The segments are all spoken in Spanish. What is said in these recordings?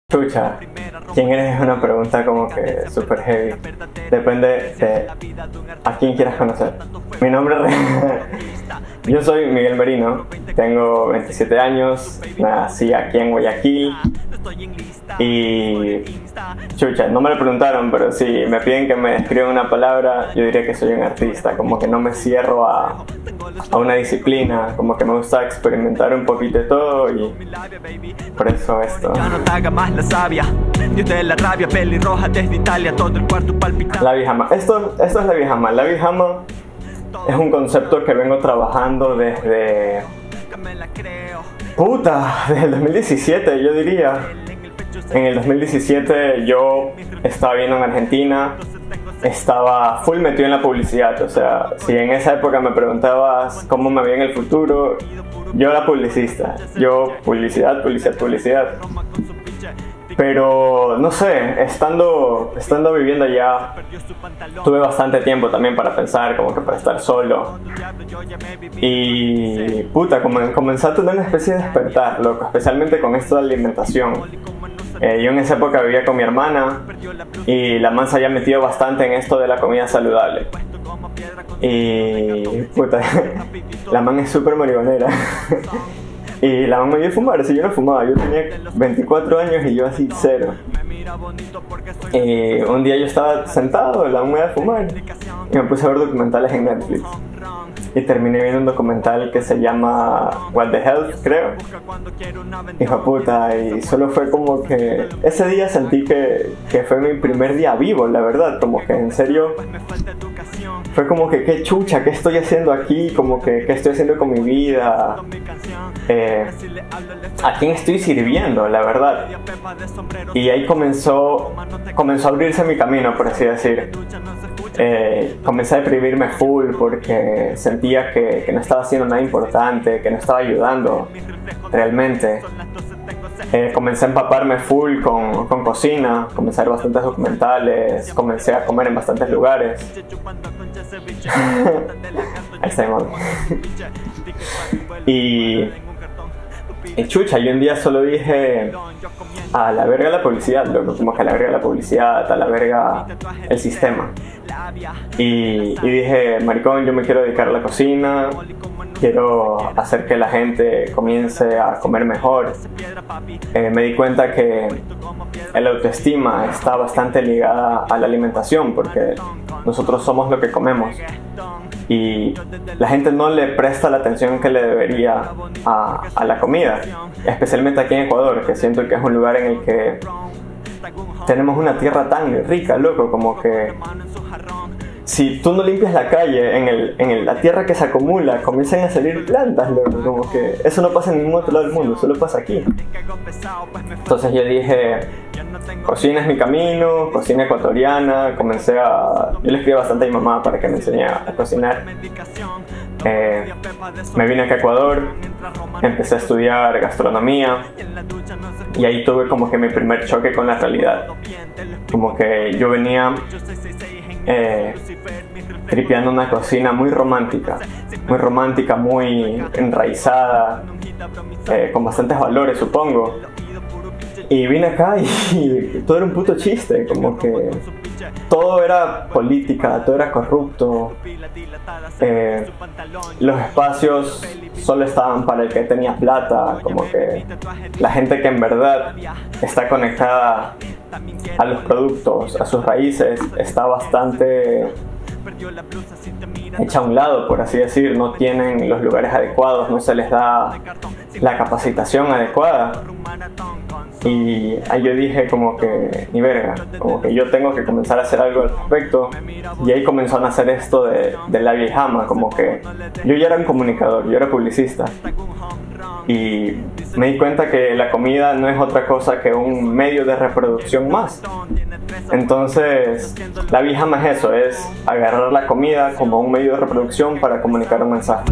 Chucha, ¿quién eres? Es una pregunta como que super heavy. Depende de a quién quieras conocer. Mi nombre es... Yo soy Miguel Merino, tengo 27 años, nací aquí en Guayaquil y... Chucha, no me lo preguntaron, pero si me piden que me describa una palabra, yo diría que soy un artista, como que no me cierro a una disciplina, como que me gusta experimentar un poquito de todo y por eso esto. La bijama. Esto es la bijama. La bijama es un concepto que vengo trabajando desde... desde el 2017 yo diría. En el 2017 yo estaba viviendo en Argentina, estaba full metido en la publicidad, o sea, si en esa época me preguntabas cómo me veía en el futuro, yo era publicista, yo publicidad. Pero no sé, estando viviendo allá, tuve bastante tiempo también para pensar, como que para estar solo. Y comencé a tener una especie de despertar, loco, especialmente con esto de alimentación. Yo en esa época vivía con mi hermana y la man se había metido bastante en esto de la comida saludable. Y la man es súper marihuanera. Y la man me dio fumar, si yo no fumaba, yo tenía 24 años y yo así cero. Y un día yo estaba sentado, la man me dio a fumar y me puse a ver documentales en Netflix. Y terminé viendo un documental que se llama What the Health, creo. Hijo de puta, y solo fue como que... Ese día sentí que fue mi primer día vivo, la verdad. Como que en serio... Fue como que qué chucha, qué estoy haciendo aquí, como que qué estoy haciendo con mi vida. ¿A quién estoy sirviendo, la verdad? Y ahí comenzó a abrirse mi camino, por así decir. Comencé a deprimirme full porque sentía que no estaba haciendo nada importante, que no estaba ayudando realmente. Comencé a empaparme full con cocina, comencé a ver bastantes documentales, comencé a comer en bastantes lugares. Ahí está, mi mami. Y chucha, yo un día solo dije a la verga la publicidad, loco, como que a la verga la publicidad, a la verga el sistema. Y dije, maricón, yo me quiero dedicar a la cocina, quiero hacer que la gente comience a comer mejor. Me di cuenta que la autoestima está bastante ligada a la alimentación, porque nosotros somos lo que comemos. Y la gente no le presta la atención que le debería a la comida, especialmente aquí en Ecuador, que siento que es un lugar en el que tenemos una tierra tan rica, loco, como que si tú no limpias la calle, en la tierra que se acumula comienzan a salir plantas, loco, como que eso no pasa en ningún otro lado del mundo, solo pasa aquí. Entonces yo dije, cocina es mi camino, cocina ecuatoriana, yo le escribí bastante a mi mamá para que me enseñe a cocinar. Me vine acá a Ecuador, empecé a estudiar gastronomía y ahí tuve como que mi primer choque con la realidad. Como que yo venía tripeando una cocina muy romántica, muy enraizada, con bastantes valores, supongo. Y vine acá y todo era un puto chiste, como que todo era política, todo era corrupto. Los espacios solo estaban para el que tenía plata, como que la gente que en verdad está conectada a los productos, a sus raíces, está bastante hecha a un lado, por así decir. No tienen los lugares adecuados, no se les da la capacitación adecuada. Y ahí yo dije como que ni verga, como que yo tengo que comenzar a hacer algo al respecto. Y ahí comenzó a nacer esto de la bijama, como que yo ya era un comunicador, yo era publicista. Y me di cuenta que la comida no es otra cosa que un medio de reproducción más. Entonces, la bijama es eso, es agarrar la comida como un medio de reproducción para comunicar un mensaje.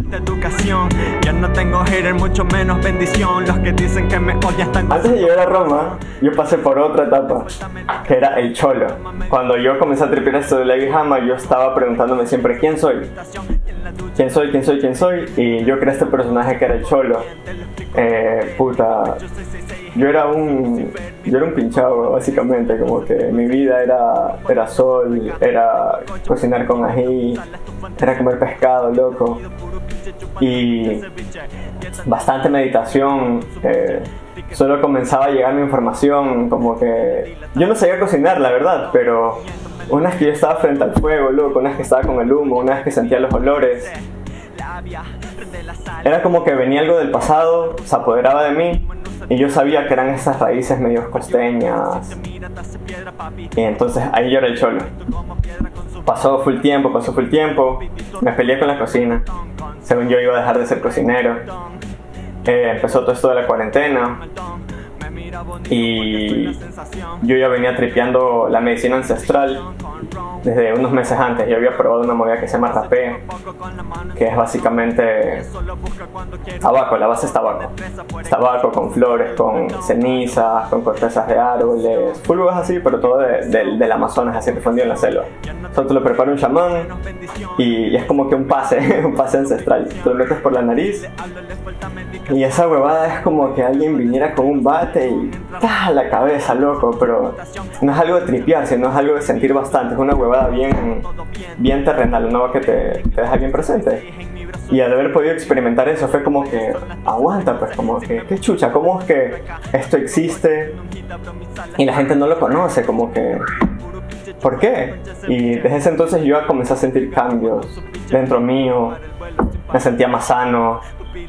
Antes de llegar a Roma, yo pasé por otra etapa, que era el cholo. Cuando yo comencé a tripear esto de la bijama, yo estaba preguntándome siempre ¿quién soy? ¿Quién soy? ¿Quién soy? ¿Quién soy? Y yo creé este personaje que era el cholo. Yo era un yo era un pinchado básicamente, como que mi vida era sol, era cocinar con ají, era comer pescado, loco, y bastante meditación. Solo comenzaba a llegar mi información, como que yo no sabía cocinar, la verdad, pero unas que yo estaba frente al fuego, loco, unas que estaba con el humo, unas que sentía los olores, era como que venía algo del pasado, se apoderaba de mí y yo sabía que eran esas raíces medio costeñas, y entonces ahí yo era el cholo. Pasó full tiempo, me peleé con la cocina, según yo iba a dejar de ser cocinero. Empezó todo esto de la cuarentena y yo ya venía tripeando la medicina ancestral desde unos meses antes. Yo había probado una movida que se llama rapé, que es básicamente tabaco, la base es tabaco con flores, con cenizas, con cortezas de árboles, fulvos así, pero todo del Amazonas, así refundido en la selva. Solo te lo prepara un chamán y es como que un pase ancestral. Te lo metes por la nariz y esa huevada es como que alguien viniera con un bate y ¡ta! La cabeza, loco, pero no es algo de tripear, sino es algo de sentir bastante. Es una huevada bien terrenal, una huevada que te deja bien presente. Y al haber podido experimentar eso fue como que aguanta, pues como que qué chucha, cómo es que esto existe y la gente no lo conoce, como que ¿por qué? Y desde ese entonces yo comencé a sentir cambios dentro mío, me sentía más sano,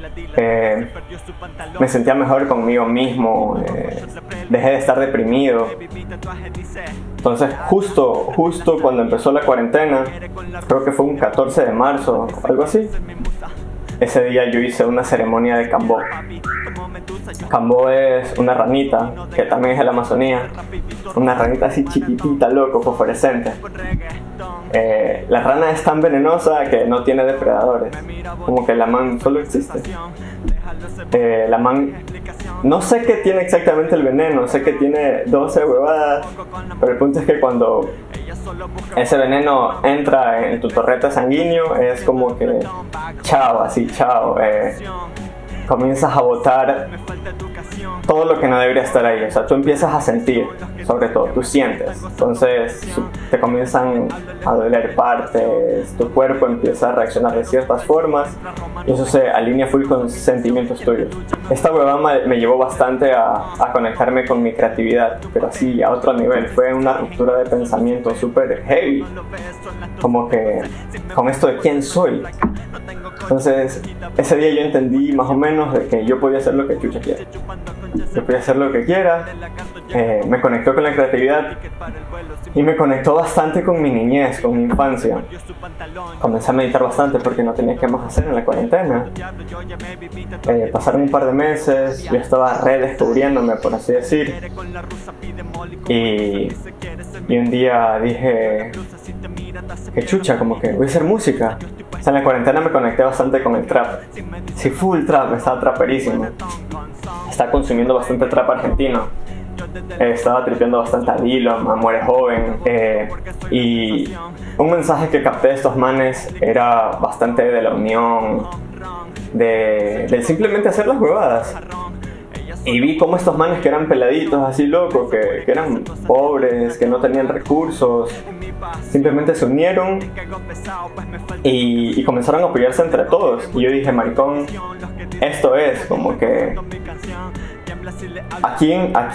me sentía mejor conmigo mismo, dejé de estar deprimido. Entonces justo cuando empezó la cuarentena, creo que fue un 14 de marzo, algo así, ese día yo hice una ceremonia de Cambó. Cambó es una ranita, que también es de la Amazonía, una ranita así chiquitita, loco, fosforescente. La rana es tan venenosa que no tiene depredadores, como que la man solo existe. La man, no sé qué tiene exactamente el veneno, sé que tiene 12 huevadas, pero el punto es que cuando ese veneno entra en tu torrente sanguíneo es como que chao, comienzas a botar todo lo que no debería estar ahí. O sea, tú empiezas a sentir, sobre todo, tú sientes. Entonces te comienzan a doler partes, tu cuerpo empieza a reaccionar de ciertas formas y eso se alinea full con sentimientos tuyos. Esta huevada me llevó bastante a conectarme con mi creatividad, pero así a otro nivel. Fue una ruptura de pensamiento súper heavy, como que con esto de quién soy. Entonces ese día yo entendí más o menos de que yo podía hacer lo que chucha quiera. Yo podía hacer lo que quiera. Me conectó con la creatividad y me conectó bastante con mi niñez, con mi infancia. Comencé a meditar bastante porque no tenía qué más hacer en la cuarentena. Pasaron un par de meses, yo estaba redescubriéndome, por así decir, y un día dije que chucha, como que voy a hacer música. O sea, en la cuarentena me conecté bastante con el trap. Sí, full trap, estaba traperísimo. Estaba consumiendo bastante trap argentino. Estaba tripeando bastante a Dillon, a Muere Joven. Y un mensaje que capté de estos manes era bastante de la unión, de simplemente hacer las huevadas. Y vi cómo estos manes que eran peladitos así locos, que eran pobres, que no tenían recursos, simplemente se unieron y comenzaron a apoyarse entre todos. Y yo dije, maricón, esto es como que aquí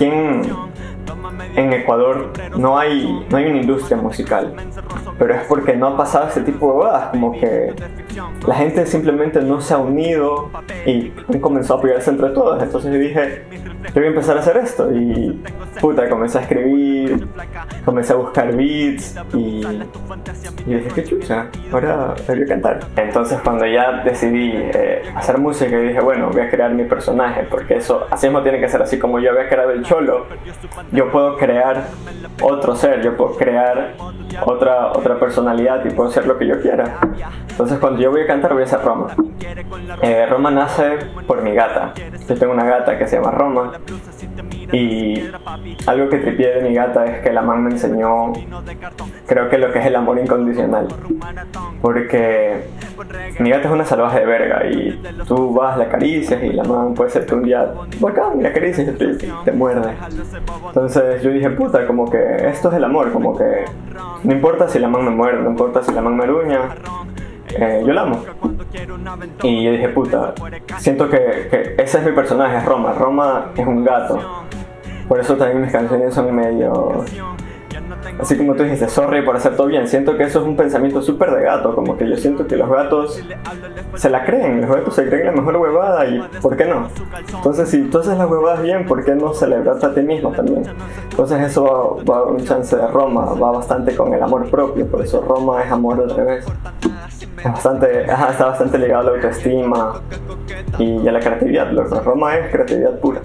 en Ecuador no hay una industria musical, pero es porque no ha pasado este tipo de bodas, como que la gente simplemente no se ha unido y comenzó a apoyarse entre todos. Entonces yo dije, yo voy a empezar a hacer esto y puta, comencé a escribir, comencé a buscar beats y dije, qué chucha, ahora voy a cantar. Entonces cuando ya decidí hacer música, yo dije, bueno, voy a crear mi personaje, porque eso así mismo tiene que ser. Así como yo había creado el cholo, yo puedo crear otro ser, yo puedo crear otra personalidad y puedo hacer lo que yo quiera. Entonces cuando yo voy a cantar voy a ser Roma. Roma nace por mi gata. Yo tengo una gata que se llama Roma Y algo que tripié de mi gata es que la man me enseñó, creo que lo que es el amor incondicional. Porque mi gata es una salvaje de verga y tú vas, la acaricias y la man puede ser que un día bacán, la acaricias y te muerde. Entonces yo dije, puta, como que esto es el amor, como que no importa si la man me muerde, no importa si la man me aruña, yo la amo. Y yo dije, puta, siento que ese es mi personaje, es Roma. Roma es un gato. Por eso también mis canciones son medio... Así como tú dijiste, sorry por hacer todo bien. Siento que eso es un pensamiento súper de gato. Como que yo siento que los gatos se la creen. Los gatos se creen la mejor huevada y ¿por qué no? Entonces si tú haces las huevadas bien, ¿por qué no celebrarte a ti mismo también? Entonces eso va a un chance de Roma. Va bastante con el amor propio. Por eso Roma es amor al revés. Es bastante, está bastante ligado a la autoestima y a la creatividad, loco. Roma es creatividad pura.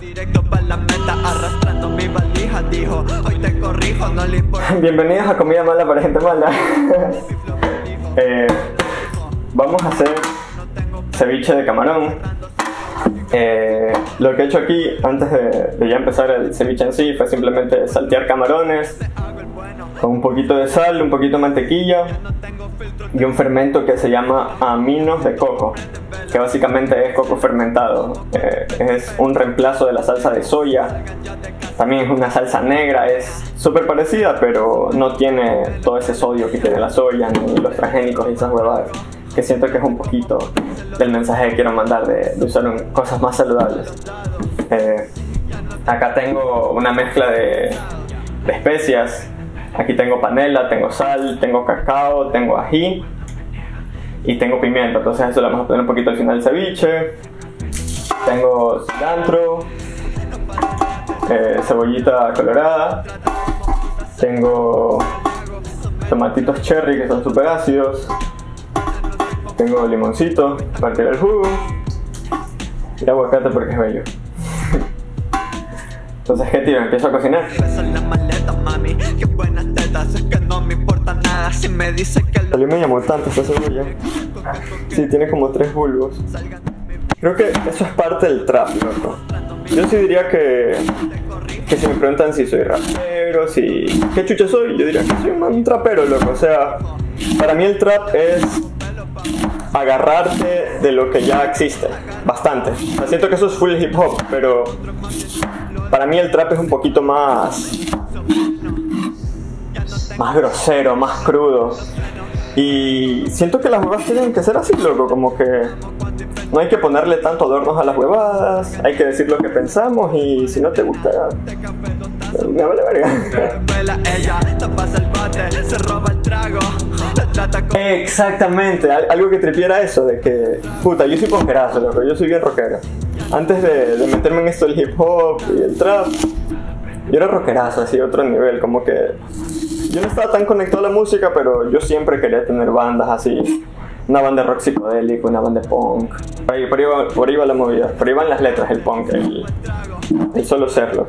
Bienvenidos a Comida Mala para Gente Mala. Vamos a hacer ceviche de camarón. Lo que he hecho aquí antes de ya empezar el ceviche en sí fue simplemente saltear camarones con un poquito de sal, un poquito de mantequilla y un fermento que se llama aminos de coco, que básicamente es coco fermentado. Es un reemplazo de la salsa de soya. También es una salsa negra, es súper parecida, pero no tiene todo ese sodio que tiene la soya, ni los transgénicos y esas huevadas, que siento que es un poquito del mensaje que quiero mandar de usar cosas más saludables. Acá tengo una mezcla de especias. Aquí tengo panela, tengo sal, tengo cacao, tengo ají y tengo pimienta. Entonces eso lo vamos a poner un poquito al final del ceviche. Tengo cilantro, cebollita colorada, tengo tomatitos cherry que son súper ácidos, tengo limoncito para tirar el jugo y aguacate porque es bello. Entonces, ¿qué tiro? Empiezo a cocinar. Salió me llamó tanto esta cebolla. Sí, tiene como 3 bulbos. Creo que eso es parte del trap, loco. Yo sí diría que si me preguntan si soy rapero, si... ¿qué chucha soy? Yo diría que soy un trapero, loco. O sea, para mí el trap es agarrarte de lo que ya existe. Bastante. O sea, siento que eso es full hip hop, pero... para mí el trap es un poquito más grosero, más crudo. Y siento que las huevadas tienen que ser así, loco. Como que no hay que ponerle tanto adornos a las huevadas. Hay que decir lo que pensamos y si no te gusta, me vale verga. Exactamente, algo que tripiera eso, de que, puta, yo soy punkerazo, loco. Yo soy bien rockero. Antes de meterme en esto del hip hop y el trap, yo era rockerazo, así, otro nivel, como que yo no estaba tan conectado a la música, pero yo siempre quería tener bandas así, una banda de rock psicodélico, una banda de punk, por ahí va la movida, por ahí van las letras, el punk, el solo serlo.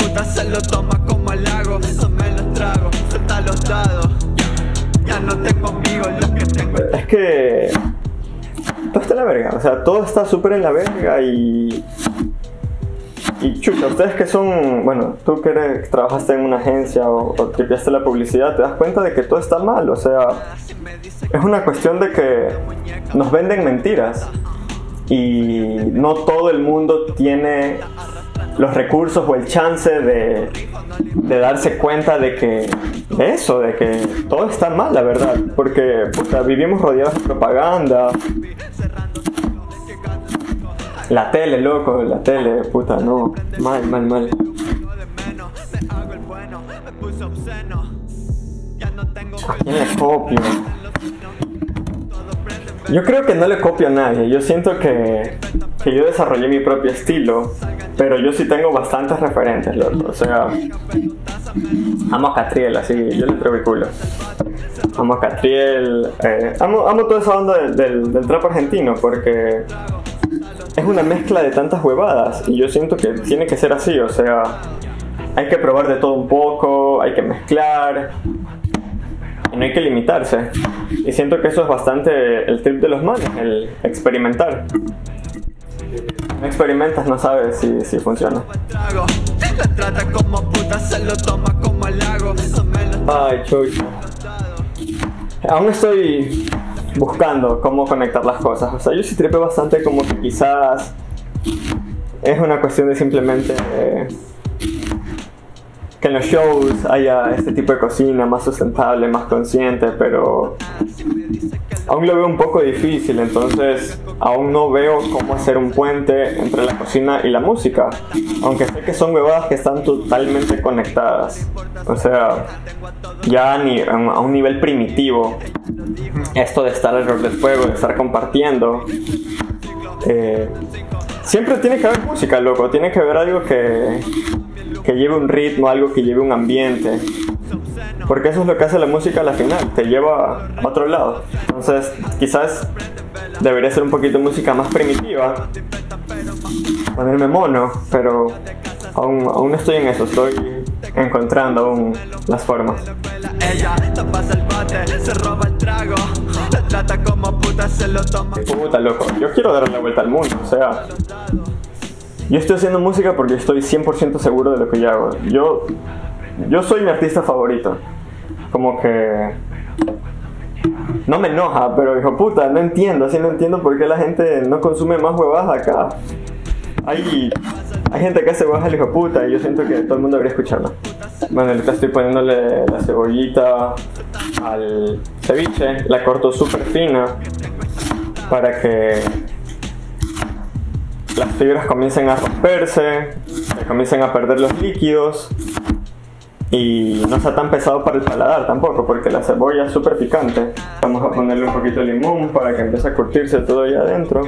Es que todo está en la verga, o sea, todo está súper en la verga y chuta, ustedes que son, bueno, tú que trabajaste en una agencia o tripiaste la publicidad, te das cuenta de que todo está mal, o sea, es una cuestión de que nos venden mentiras y no todo el mundo tiene los recursos o el chance de darse cuenta de que todo está mal, la verdad, porque puta, vivimos rodeados de propaganda. La tele, loco, la tele, puta, no, mal. ¿A quién le copio? Yo creo que no le copio a nadie. Yo siento que yo desarrollé mi propio estilo, pero yo sí tengo bastantes referentes, loco. O sea, amo a Catriel, así, yo le traigo el culo. Amo a Catriel, amo toda esa onda del trap argentino, porque es una mezcla de tantas huevadas y yo siento que tiene que ser así, o sea, hay que probar de todo un poco, hay que mezclar y no hay que limitarse. Y siento que eso es bastante el trip de los manes, el experimentar. No experimentas, no sabes si funciona. La trata como puta, se lo toma como halago. Ay, chucha. Aún estoy buscando cómo conectar las cosas. O sea, yo sí tripeo bastante como que quizás es una cuestión de simplemente que en los shows haya este tipo de cocina más sustentable, más consciente, pero aún lo veo un poco difícil, entonces aún no veo cómo hacer un puente entre la cocina y la música, aunque sé que son huevadas que están totalmente conectadas. O sea, ya a un nivel primitivo, esto de estar alrededor del fuego, de estar compartiendo, siempre tiene que haber música, loco, tiene que haber algo que lleve un ritmo, algo que lleve un ambiente, porque eso es lo que hace la música a la final, te lleva a otro lado. Entonces quizás debería ser un poquito de música más primitiva, ponerme mono, pero aún no estoy en eso, estoy encontrando aún las formas. Ella tapa el bate, se roba el trago. La trata como puta, se lo toma. Puta, loco, yo quiero darle la vuelta al mundo, o sea, yo estoy haciendo música porque estoy 100% seguro de lo que yo hago. Yo soy mi artista favorito. Como que no me enoja, pero hijo puta, no entiendo por qué la gente no consume más huevadas acá. Hay gente que hace huevadas al hijo puta y yo siento que todo el mundo debería escucharla. Bueno, ahorita estoy poniéndole la cebollita al ceviche, la corto súper fina para que las fibras comiencen a romperse, que comiencen a perder los líquidos y no sea tan pesado para el paladar tampoco, porque la cebolla es súper picante. Vamos a ponerle un poquito de limón para que empiece a curtirse todo ahí adentro.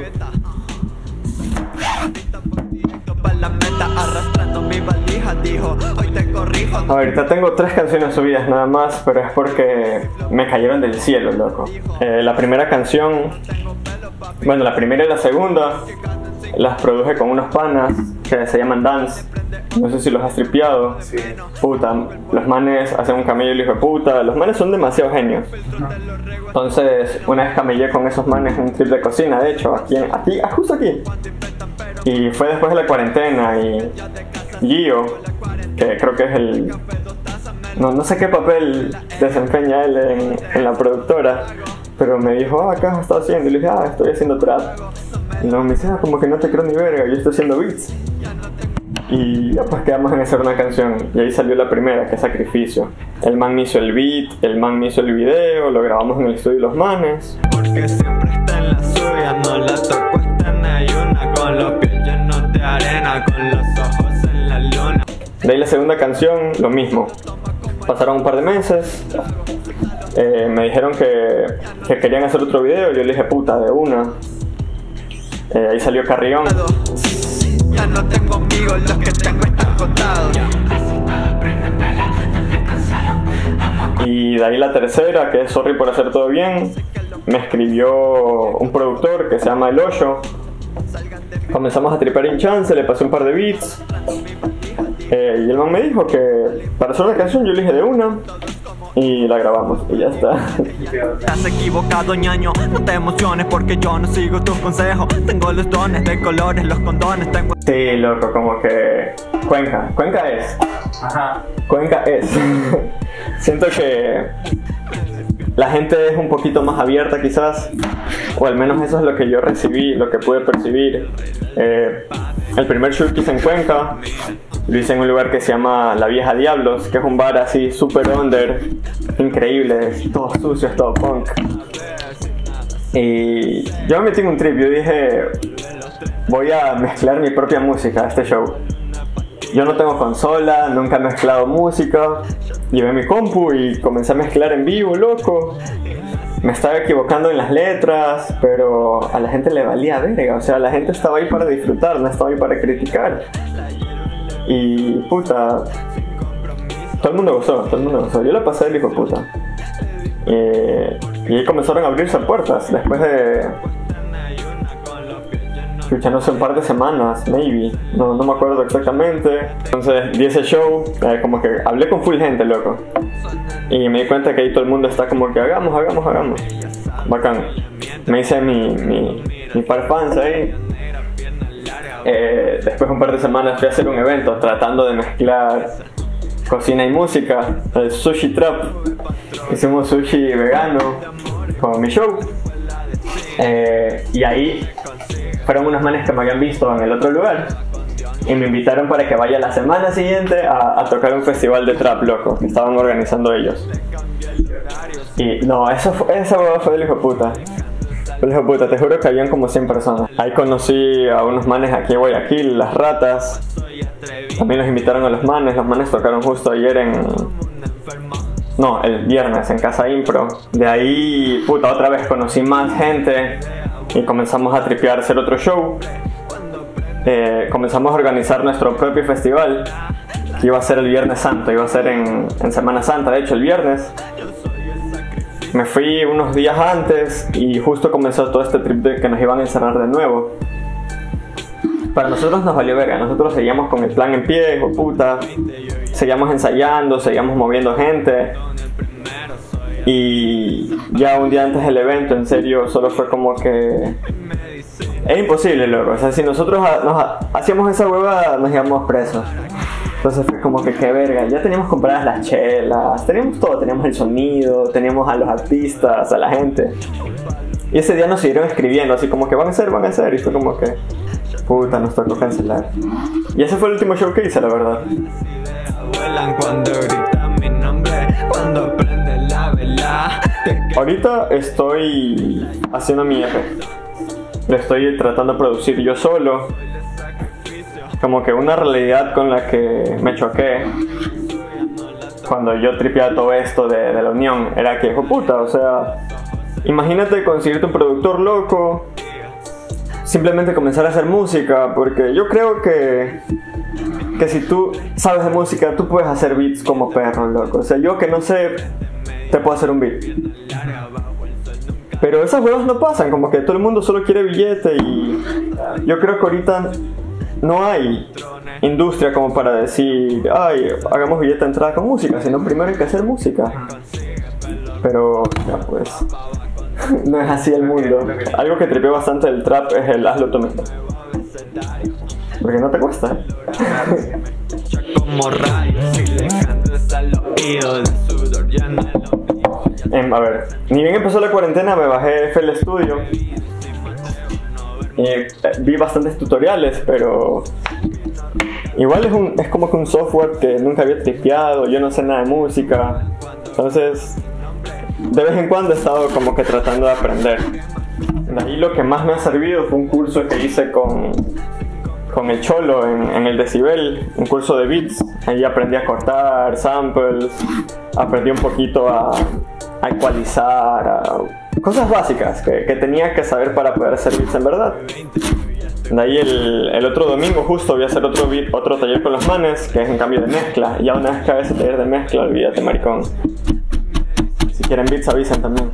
Ahorita tengo 3 canciones subidas nada más, pero es porque me cayeron del cielo, loco. La primera canción, bueno, la primera y la segunda las produje con unos panas que se llaman Dance. No sé si los has tripeado. Sí. Puta, los manes hacen un camello el hijo de puta. Los manes son demasiado genios. Entonces, una vez camellé con esos manes un trip de cocina, de hecho, justo aquí. Y fue después de la cuarentena y Gio, que creo que es el... No sé qué papel desempeña él en la productora, pero me dijo, ¿qué has estado haciendo? Y le dije, estoy haciendo trap. Y luego me dice, como que no te creo ni verga, yo estoy haciendo beats. Y ya pues quedamos en hacer una canción. Y ahí salió la primera, que es Sacrificio. El man me hizo el beat, el man me hizo el video, lo grabamos en el estudio Los Manes. Porque siempre está en la suya, no la toco, está en ayuna, con los pies llenos de arena, con los ojos en la luna. De ahí la segunda canción, lo mismo. Pasaron un par de meses. Me dijeron que querían hacer otro video. Yo le dije, puta, de una. Ahí salió Carrión. Ya no tengo amigos, los que tengo están contados. Y de ahí la tercera, que es Sorry por hacer todo bien. Me escribió un productor que se llama El Hoyo. Comenzamos a tripear en chance, le pasé un par de beats. Y el man me dijo que para hacer la canción yo le dije de una. Y la grabamos y ya está. Estás equivocado, ñaño, no te emociones porque yo no sigo tus consejos. Tengo los dones de colores, los condones tengo... Sí, loco, como que... Cuenca es. Ajá. Cuenca es. Siento que la gente es un poquito más abierta quizás, o al menos eso es lo que yo recibí, lo que pude percibir. El primer show que hice en Cuenca lo hice en un lugar que se llama La Vieja Diablos, que es un bar así super under, increíble, todo sucio, es todo punk. Y yo me metí en un trip, yo dije, voy a mezclar mi propia música a este show. Yo no tengo consola, nunca he mezclado música, llevé mi compu y comencé a mezclar en vivo, loco. Me estaba equivocando en las letras, pero a la gente le valía verga, o sea, la gente estaba ahí para disfrutar, no estaba ahí para criticar. Y puta, todo el mundo gozó, yo la pasé del hijo de puta. Y ahí comenzaron a abrirse puertas, después de... no sé, un par de semanas, maybe, no me acuerdo exactamente. Entonces di ese show, como que hablé con full gente, loco. Y me di cuenta que ahí todo el mundo está como que hagamos. Bacán. Me hice mi par fans ahí. Después de un par de semanas fui a hacer un evento tratando de mezclar cocina y música, el Sushi Trap. Hicimos sushi vegano con mi show. Y ahí fueron unos manes que me habían visto en el otro lugar y me invitaron para que vaya la semana siguiente a tocar un festival de trap, loco, que estaban organizando ellos. Y no, esa hueá fue del hijo de puta. El hijo de puta, te juro que habían como 100 personas. Ahí conocí a unos manes aquí en Guayaquil, Las Ratas. También los invitaron a los manes tocaron justo ayer el viernes en Casa Impro. De ahí, puta, otra vez conocí más gente y comenzamos a tripear, hacer otro show. Comenzamos a organizar nuestro propio festival, que iba a ser el Viernes Santo, iba a ser en Semana Santa, de hecho el viernes. Me fui unos días antes y justo comenzó todo este trip de que nos iban a encerrar de nuevo. Para nosotros nos valió verga, nosotros seguíamos con el plan en pie, hijo puta. Seguíamos ensayando, seguíamos moviendo gente. Y ya un día antes del evento, en serio, solo fue como que... Es imposible, loco. O sea, si nosotros hacíamos esa hueva, nos íbamos presos. Entonces fue como que qué verga. Ya teníamos compradas las chelas, teníamos todo, teníamos el sonido, teníamos a los artistas, a la gente. Y ese día nos siguieron escribiendo, así como que van a hacer. Y fue como que... Puta, nos tocó cancelar. Y ese fue el último show que hice, la verdad. Ahorita estoy haciendo mi EP. Lo estoy tratando de producir yo solo. Como que una realidad con la que me choqué cuando yo tripeaba todo esto de la unión era que, hijo puta, o sea, imagínate conseguirte un productor loco, simplemente comenzar a hacer música, porque yo creo que si tú sabes de música, tú puedes hacer beats como perro, loco. O sea, yo que no sé, te puedo hacer un beat. Pero esas huevas no pasan, como que todo el mundo solo quiere billete y yo creo que ahorita no hay industria como para decir, ay, hagamos billete de entrada con música, sino primero hay que hacer música. Pero, ya pues, no es así el mundo. Algo que tripeó bastante del trap es el hazlo tú mismo. Porque no te cuesta. A ver, ni bien empezó la cuarentena me bajé FL Studio y vi bastantes tutoriales, pero igual es como que un software que nunca había tripeado, yo no sé nada de música, entonces de vez en cuando he estado como que tratando de aprender. De ahí lo que más me ha servido fue un curso que hice con el Cholo en el Decibel, un curso de beats. Ahí aprendí a cortar samples, aprendí un poquito a ecualizar, cosas básicas que tenía que saber para poder hacer beats en verdad. De ahí el otro domingo justo voy a hacer otro taller con los manes, que es en cambio de mezcla. Y ya una vez que haga ese taller de mezcla, olvídate, maricón. Si quieren beats avisen también.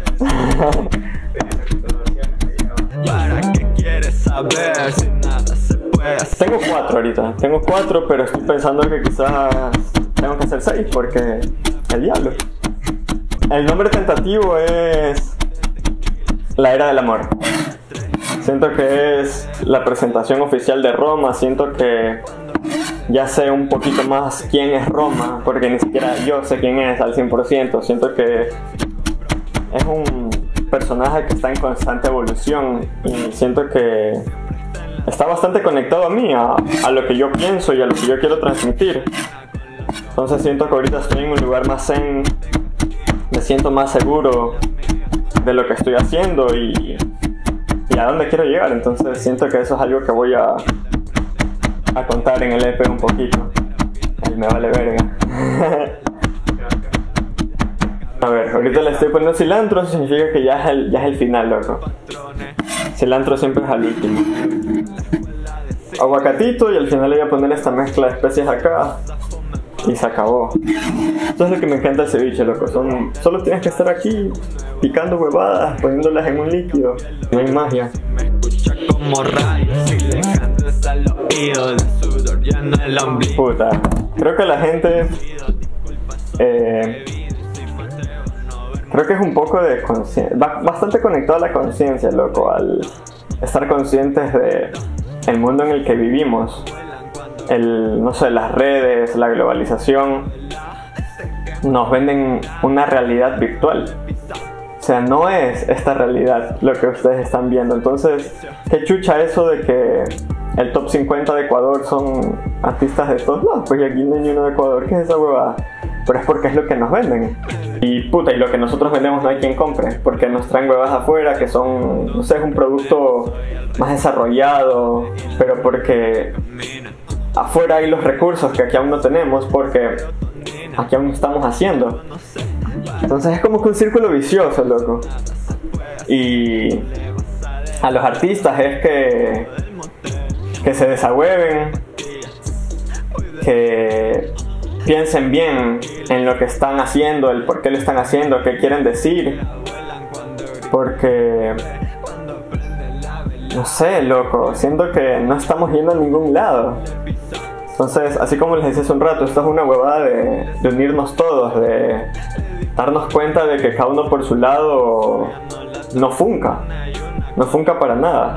¿Para qué quieres saber si nada se puede hacer? Tengo 4 ahorita, pero estoy pensando que quizás tengo que hacer 6 porque el diablo. El nombre tentativo es La Era del Amor. Siento que es la presentación oficial de Roma. Siento que ya sé un poquito más quién es Roma, porque ni siquiera yo sé quién es al 100%. Siento que es un personaje que está en constante evolución y siento que está bastante conectado a mí, a lo que yo pienso y a lo que yo quiero transmitir. Entonces siento que ahorita estoy en un lugar más zen, me siento más seguro de lo que estoy haciendo y a dónde quiero llegar. Entonces siento que eso es algo que voy a contar en el EP un poquito. Ahí me vale verga. A ver, ahorita le estoy poniendo cilantro, eso significa que ya es el final, loco. Cilantro siempre es al último. Aguacatito y al final le voy a poner esta mezcla de especies acá. Y se acabó. Eso es lo que me encanta el ceviche, loco. Solo tienes que estar aquí picando huevadas, poniéndolas en un líquido. No hay magia. Puta, creo que la gente creo que es un poco de conciencia, bastante conectado a la conciencia, loco, al estar conscientes de el mundo en el que vivimos, no sé, las redes, la globalización, nos venden una realidad virtual. O sea, no es esta realidad lo que ustedes están viendo. Entonces, qué chucha eso de que el top 50 de Ecuador son artistas de todos lados. Pues aquí no hay ni uno de Ecuador. ¿Qué es esa huevada? Pero es porque es lo que nos venden. Y puta, y lo que nosotros vendemos no hay quien compre. Porque nos traen huevas afuera que son, no sé, es un producto más desarrollado. Pero porque afuera hay los recursos que aquí aún no tenemos. Porque aquí aún estamos haciendo. Entonces es como que un círculo vicioso, loco. Y a los artistas es que se desahueven, que piensen bien en lo que están haciendo, el por qué lo están haciendo, qué quieren decir. Porque, no sé, loco, siento que no estamos yendo a ningún lado. Entonces, así como les decía hace un rato, esto es una huevada de unirnos todos, de darnos cuenta de que cada uno por su lado no funca para nada.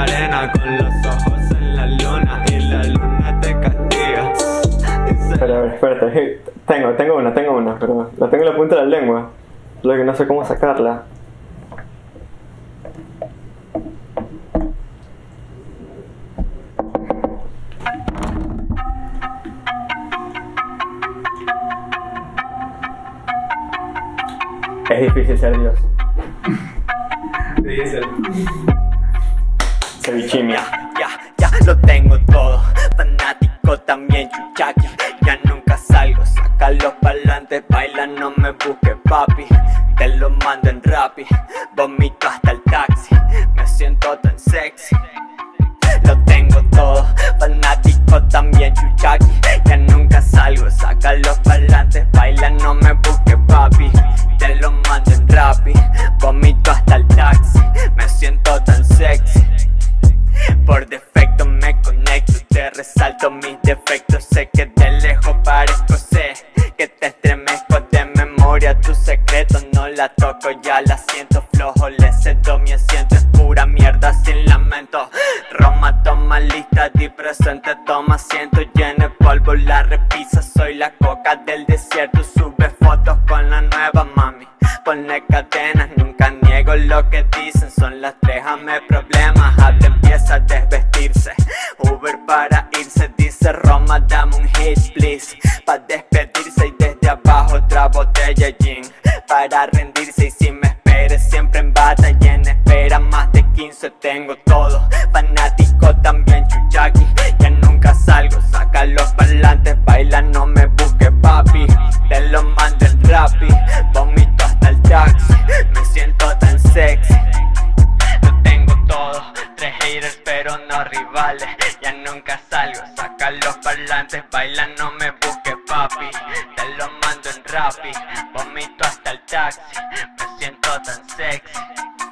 Pero a ver, espérate, tengo una, pero la tengo en la punta de la lengua, lo que no sé cómo sacarla. Es difícil ser Dios. Cevichimia. Ya lo tengo todo. Fanático también, chuchaqui. Ya nunca salgo, sácalo pa'lante. Baila, no me busques, papi. Te lo mando en Rappi. Vomito hasta el taxi. Me siento tan sexy. Lo tengo todo. Fanático también, chuchaqui. Ya nunca salgo, sácalo pa'lante. Baila, no me busques, papi. Te lo mando en Rappi. Vomito hasta el taxi. Me siento tan sexy. Por defecto me conecto, te resalto mis defectos. Sé que de lejos parezco, sé que te estremezco de memoria. Tu secreto no la toco, ya la siento flojo. Le cedo mi asiento, es pura mierda sin lamento. Roma toma lista, di presente, toma asiento. Llene polvo, la repisa, soy la coca del desierto. Sube fotos con la nueva mami, ponle cadenas, nunca niego lo que dicen. Son las 3, ame problemas, hasta empieza a desvestirse. Uber para irse, dice Roma, dame un hit please. Pa' despedirse y desde abajo otra botella gin. Para rendirse y si me esperes siempre en batalla en espera. Más de 15 tengo todo, fanático también chuchaqui. Ya nunca salgo, sácalo pa'lante. Baila, no me busques, papi. Te lo mando en Rappi. Vomito hasta el taxi. Me siento tan sexy. Lo tengo todo, 3 haters pero no rivales. Ya nunca salgo, sácalo pa'lante. Baila, no me busques, papi. Te lo mando en Rappi. Vomito hasta el taxi. Me siento tan sexy.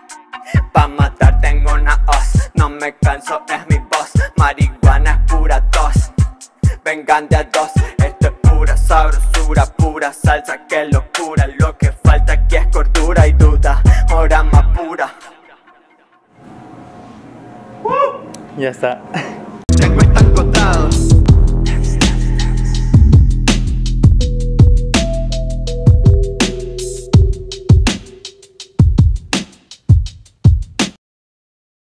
Pa' matar tengo una os, no me canso, es mi voz. Marihuana es pura tos, vengan de a dos. Esto es pura sabrosura, pura salsa, que locura. Lo que falta aquí es cordura y duda, hora más pura. Ya está.